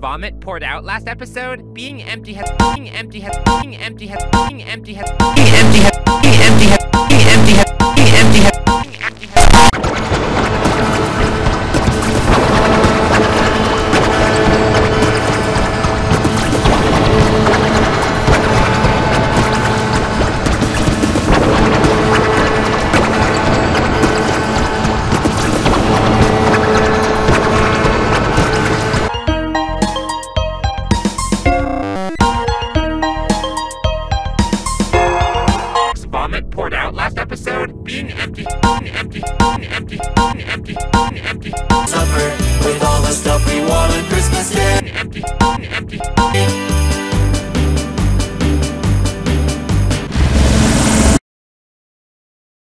vomit poured out last episode? Being empty has being empty has being empty has being empty has being empty has being empty has being empty has being empty has being empty has. Vomit poured out last episode? Being empty, being empty, being empty, being empty, being empty. Suffer.